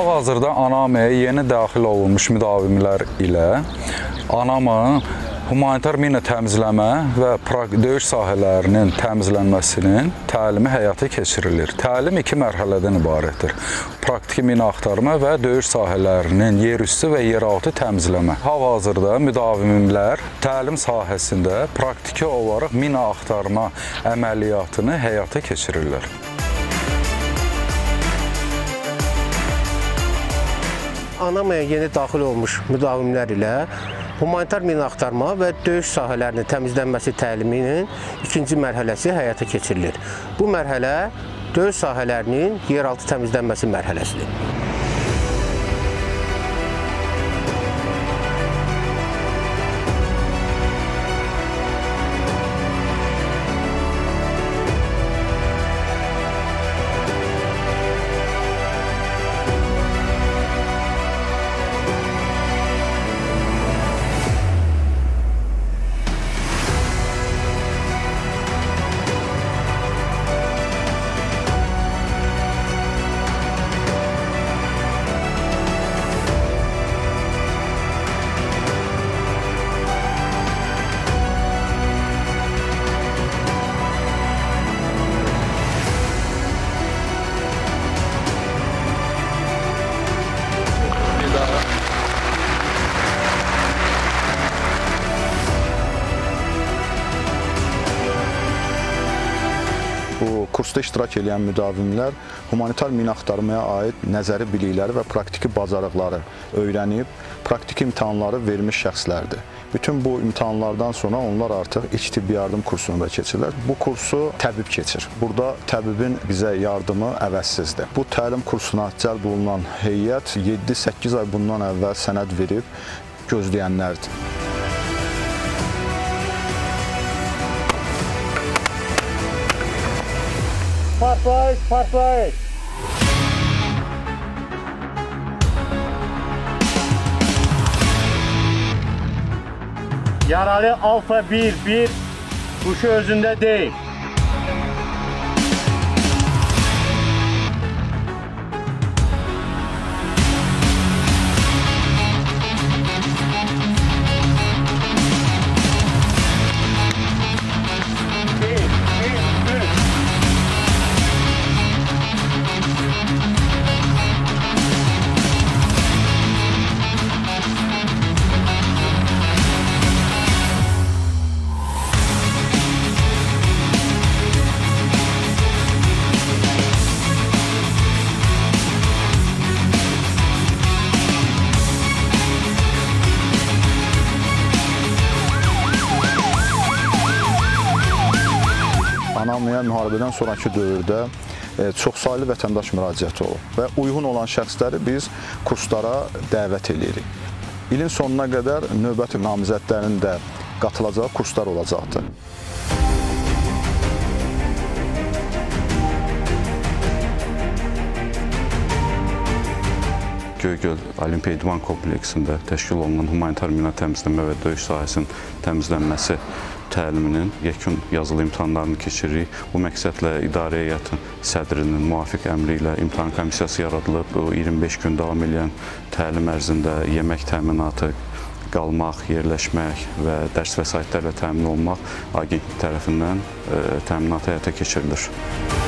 Hal-hazırda ANAME-yə yeni daxil olunmuş müdavimlər ilə ANAME humanitar mina təmizləmə və döyüş sahələrinin təmizlənməsinin təlimi həyata keçirilir. Təlim 2 mərhələdən ibarətdir. Praktiki mina axtarma və döyüş sahələrinin yerüstü və yeraltı təmizləmə. Hal-hazırda müdavimlər təlim sahəsində praktiki olaraq mina axtarma əməliyyatını həyata keçirirlər. ANAME-yə yeni daxil olmuş müdavimlər ilə humanitar mina axtarma və döyüş sahələrinin təmizlənməsi təliminin 2-ci mərhələsi həyata keçirilir. Bu mərhələ döyüş sahələrinin yeraltı təmizlənməsi mərhələsidir. Bu kursda iştirak edən müdavimlər humanitar mina axtarmaya aid nəzəri bilikləri və praktiki bacarıqları öyrənib, praktiki imtahanları vermiş şəxslərdir. Bütün bu imtahanlardan sonra onlar artıq ilk tibbi yardım kursunu da keçirlər. Bu kursu təbib keçir. Burada təbibin bizə yardımı əvəzsizdir. Bu təlim kursuna cəlb olunan heyət 7-8 ay bundan əvvəl sənəd verib gözləyənlərdir. Partlayış, partlayış. Yaralı Alfa 1-1, kuşu özündə deyil. ANAME-yə müharibədən sonraki dövrdə çoxsaylı vətəndaş müraciəti olub və uyğun olan şəxsləri biz kurslara dəvət edirik. İlin sonuna qədər növbəti namizədlərin də qatılacağı kurslar olacaqdır. Göygöl Olimpiya İdman kompleksində təşkil olunan humanitar mina təmizləmə və döyüş sahəsinin təmizlənməsi təliminin yekun yazılı imtahanlarını keçiririk. Bu məqsədlə idarə heyətin sədrinin müvafiq əmri ilə imtahan komissiyası yaradılıb. Bu 25 gün davam edən təlim ərzində yemək təminatı, qalmaq, yerləşmək və dərs vəsaitlərlə təmin olmaq agentlik tərəfindən təminat həyata keçirilir.